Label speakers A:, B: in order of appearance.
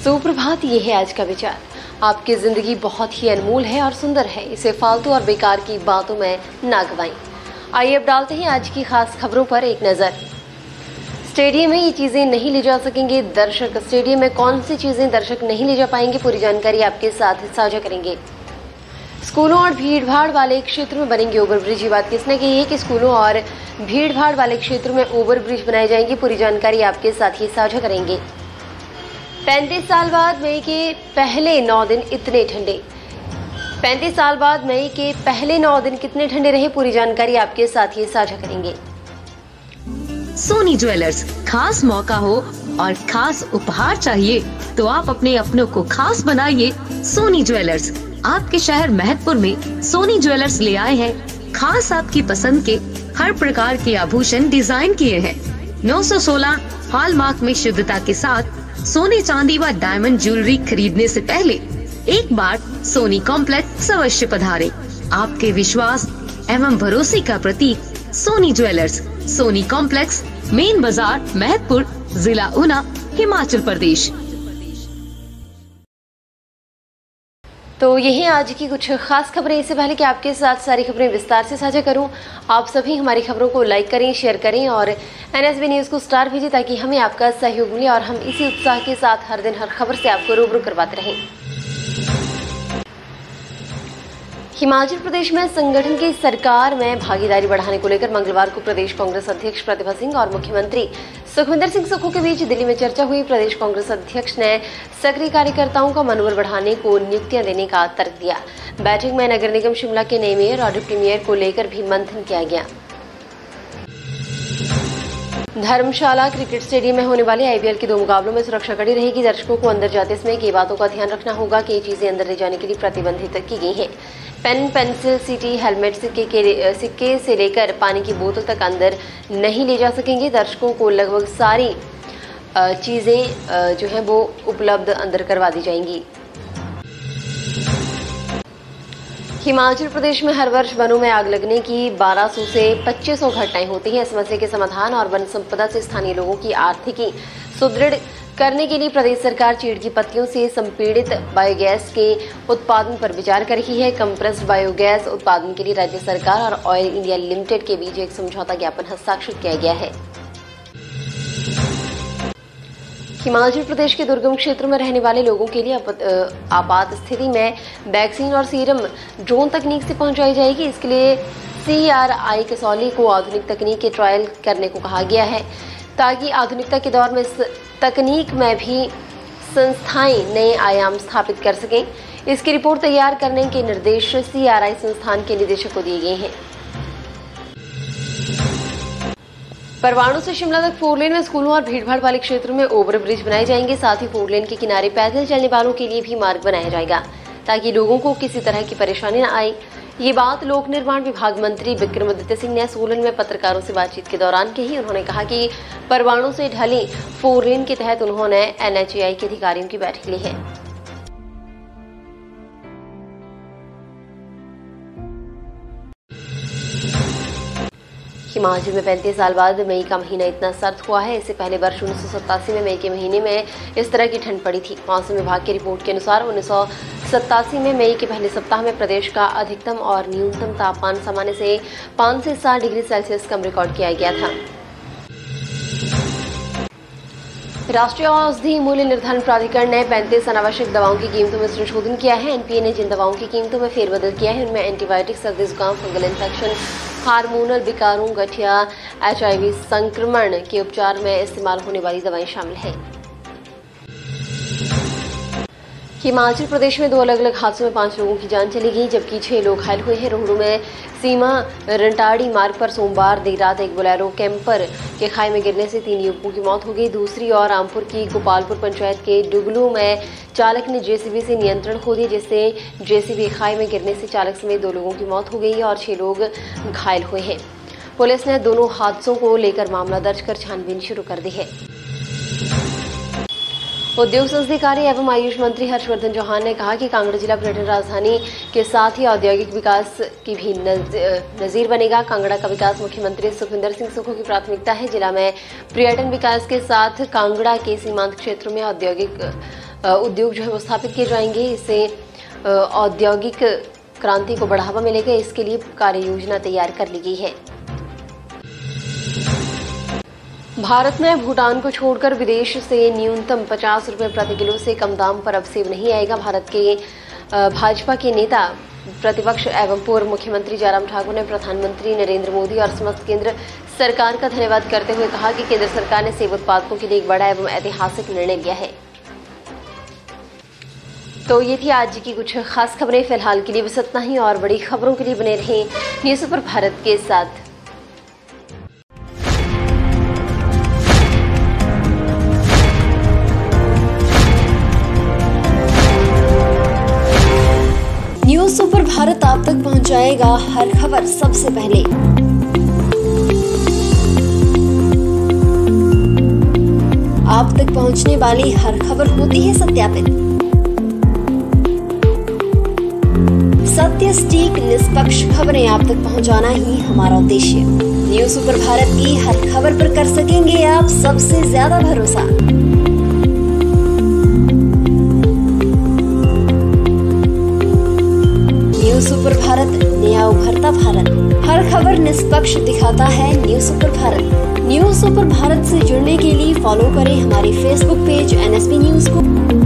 A: सुप्रभात, ये है आज का विचार। आपकी जिंदगी बहुत ही अनमोल है और सुंदर है, इसे फालतू और बेकार की बातों में ना गवाएं। आइए अब डालते हैं आज की खास खबरों पर एक नजर। स्टेडियम में ये चीजें नहीं ले जा सकेंगे दर्शक। स्टेडियम में कौन सी चीजें दर्शक नहीं ले जा पाएंगे, पूरी जानकारी आपके साथ साझा करेंगे। स्कूलों और भीड़भाड़ वाले क्षेत्र में बनेंगे ओवरब्रिज। ये बात किसने कही है कि स्कूलों और भीड़भाड़ वाले क्षेत्रों में ओवरब्रिज बनाए जाएंगे, पूरी जानकारी आपके साथ ही साझा करेंगे। 35 साल बाद मई के पहले 9 दिन इतने ठंडे। 35 साल बाद मई के पहले 9 दिन कितने ठंडे रहे, पूरी जानकारी आपके साथ ही साझा करेंगे।
B: सोनी ज्वेलर्स, खास मौका हो और खास उपहार चाहिए तो आप अपने अपनों को खास बनाइए। सोनी ज्वेलर्स आपके शहर महतपुर में सोनी ज्वेलर्स ले आए हैं खास आपकी पसंद के हर प्रकार के आभूषण डिजाइन किए हैं। 916 हॉलमार्क में शुद्धता के साथ सोने चांदी व डायमंड ज्वेलरी खरीदने से पहले एक बार सोनी कॉम्प्लेक्स अवश्य पधारें। आपके विश्वास एवं भरोसे का प्रतीक Soni jewellers, Soni complex, main बाजार, महतपुर, जिला ऊना, हिमाचल प्रदेश।
A: तो यही आज की कुछ खास खबरें। इससे पहले कि आपके साथ सारी खबरें विस्तार से साझा करूं, आप सभी हमारी खबरों को लाइक करें, शेयर करें और NSB न्यूज को स्टार भेजें ताकि हमें आपका सहयोग मिले और हम इसी उत्साह के साथ हर दिन हर खबर से आपको रूबरू करवाते रहें। हिमाचल प्रदेश में संगठन की सरकार में भागीदारी बढ़ाने को लेकर मंगलवार को प्रदेश कांग्रेस अध्यक्ष प्रतिभा सिंह और मुख्यमंत्री सुखविंदर सिंह सुक्खू के बीच दिल्ली में चर्चा हुई। प्रदेश कांग्रेस अध्यक्ष ने सक्रिय कार्यकर्ताओं का मनोबल बढ़ाने को नियुक्तियां देने का तर्क दिया। बैठक में नगर निगम शिमला के नए मेयर और डिप्टी मेयर को लेकर भी मंथन किया गया। धर्मशाला क्रिकेट स्टेडियम में होने वाले IPL के 2 मुकाबलों में सुरक्षा कड़ी रहेगी। दर्शकों को अंदर जाते समय कई बातों का ध्यान रखना होगा कि ये चीजें अंदर ले जाने के लिए प्रतिबंधित की गई हैं। पेन, पेंसिल, सीटी, हेलमेट, सिक्के से लेकर पानी की बोतल तक अंदर नहीं ले जा सकेंगे। दर्शकों को लगभग सारी चीजें जो है वो उपलब्ध अंदर करवा दी जाएंगी। हिमाचल प्रदेश में हर वर्ष वनों में आग लगने की 1200 से 2500 घटनाएं होती हैं। समस्या के समाधान और वन संपदा से स्थानीय लोगों की आर्थिकी सुदृढ़ करने के लिए प्रदेश सरकार चीड़ की पत्तियों से संपीड़ित बायोगैस के उत्पादन पर विचार कर रही है। कंप्रेस्ड बायोगैस उत्पादन के लिए राज्य सरकार और ऑयल इंडिया लिमिटेड के बीच एक समझौता ज्ञापन हस्ताक्षर किया गया है। हिमाचल प्रदेश के दुर्गम क्षेत्रों में रहने वाले लोगों के लिए आपात स्थिति में वैक्सीन और सीरम ड्रोन तकनीक से पहुंचाई जाएगी। इसके लिए CRI कसौली को आधुनिक तकनीक के ट्रायल करने को कहा गया है ताकि आधुनिकता के दौर में इस तकनीक में भी संस्थाएं नए आयाम स्थापित कर सकें। इसकी रिपोर्ट तैयार करने के निर्देश CRI संस्थान के निदेशक को दिए गए हैं। परवाणु से शिमला तक 4 लेन में स्कूलों और भीड़भाड़ वाले क्षेत्रों में ओवरब्रिज बनाए जाएंगे। साथ ही 4 लेन के किनारे पैदल चलने वालों के लिए भी मार्ग बनाया जाएगा ताकि लोगों को किसी तरह की परेशानी न आए। ये बात लोक निर्माण विभाग मंत्री विक्रमादित्य सिंह ने सोलन में पत्रकारों से बातचीत के दौरान कही। उन्होंने कहा कि परवाणु से ढली 4 लेन के तहत उन्होंने NHAI के अधिकारियों की बैठक ली है। हिमाचल में 35 साल बाद मई का महीना इतना सर्द हुआ है। इससे पहले वर्ष 1987 में मई के महीने में इस तरह की ठंड पड़ी थी। मौसम विभाग की रिपोर्ट के अनुसार 1987 में मई के पहले सप्ताह में प्रदेश का अधिकतम और न्यूनतम तापमान सामान्य से 5 से 7 डिग्री सेल्सियस कम रिकॉर्ड किया गया था। राष्ट्रीय औषधि मूल्य निर्धारण प्राधिकरण ने 35 अनावश्यक दवाओं की कीमतों में संशोधन किया है। NPA ने जिन दवाओं की कीमतों में फेरबदल किया है उनमें एंटीबायोटिक, सर्दी जुकाम, फंगल इन्फेक्शन, हार्मोनल विकारों, गठिया, HIV संक्रमण के उपचार में इस्तेमाल होने वाली दवाएं शामिल हैं। हिमाचल प्रदेश में 2 अलग अलग हादसों में 5 लोगों की जान चली गई जबकि 6 लोग घायल हुए हैं। रोहडू में सीमा रंटाड़ी मार्ग पर सोमवार देर रात एक बोलेरो कैंपर के खाई में गिरने से 3 युवकों की मौत हो गई। दूसरी ओर रामपुर की गोपालपुर पंचायत के डुगलू में चालक ने JCB से नियंत्रण खो दिया जिससे JCB खाई में गिरने से चालक समेत 2 लोगों की मौत हो गई और 6 लोग घायल हुए हैं। पुलिस ने दोनों हादसों को लेकर मामला दर्ज कर छानबीन शुरू कर दी है। उद्योग संस्कृति कार्य एवं आयुष मंत्री हर्षवर्धन चौहान ने कहा कि कांगड़ा जिला पर्यटन राजधानी के साथ ही औद्योगिक विकास की भी नजीर बनेगा। कांगड़ा का विकास मुख्यमंत्री सुखविंदर सिंह सुक्खू की प्राथमिकता है। जिला में पर्यटन विकास के साथ कांगड़ा के सीमांत क्षेत्रों में औद्योगिक उद्योग जो है वो स्थापित किए जाएंगे। इससे औद्योगिक क्रांति को बढ़ावा मिलेगा। इसके लिए कार्य योजना तैयार कर ली गई है। भारत में भूटान को छोड़कर विदेश से न्यूनतम 50 रुपए प्रति किलो से कम दाम पर अब सेब नहीं आएगा। भारत के भाजपा के नेता प्रतिपक्ष एवं पूर्व मुख्यमंत्री जयराम ठाकुर ने प्रधानमंत्री नरेंद्र मोदी और समस्त केंद्र सरकार का धन्यवाद करते हुए कहा कि केंद्र सरकार ने सेब उत्पादकों के लिए एक बड़ा एवं ऐतिहासिक निर्णय लिया है। तो ये थी आज की कुछ खास खबरें। फिलहाल के लिए बस इतना ही, और बड़ी खबरों के लिए बने रहें न्यूज़ सुपर भारत के साथ। न्यूज़ सुपर भारत आप तक पहुंचाएगा हर खबर सबसे पहले। आप तक पहुंचने वाली हर खबर होती है सत्यापित। सत्य, सटीक, निष्पक्ष खबरें आप तक पहुंचाना ही हमारा उद्देश्य। न्यूज़ सुपर भारत की हर खबर पर कर सकेंगे आप सबसे ज्यादा भरोसा। न्यूज़ सुपर भारत, नया उभरता भारत। हर खबर निष्पक्ष दिखाता है news super Bharat. News super Bharat से जुड़ने के लिए फॉलो करें हमारे फेसबुक पेज NSP न्यूज़ को।